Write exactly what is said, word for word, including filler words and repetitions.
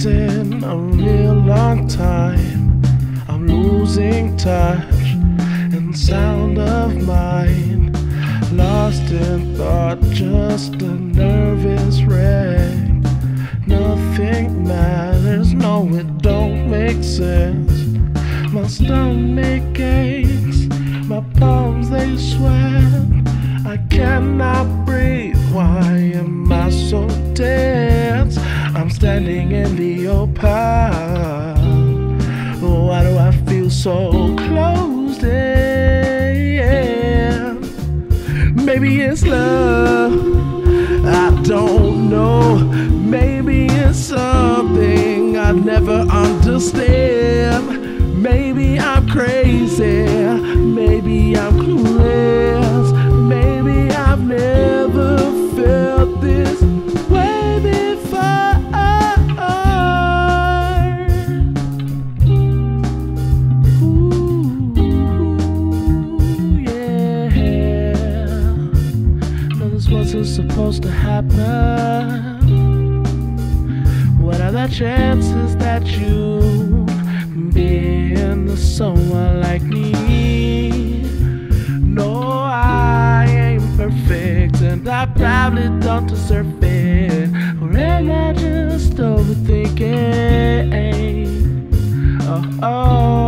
wasting a real long time. I'm losing touch and sound of mind, lost in thought, just a nervous wreck. Nothing matters, no it don't make sense. My stomach aches, my palms they sweat. I cannot breathe, why am I so tense? I'm standing in the open, why do I feel so closed in? Maybe it's love, I don't know. Maybe it's something I never understand. Maybe I'm crazy, maybe I'm clueless. Maybe I've never felt this way before. Ooh, yeah. No, this wasn't supposed to happen. What are the chances that you be into someone like me? No, I ain't perfect, and I probably don't deserve it. Or am I just overthinking? Oh, oh.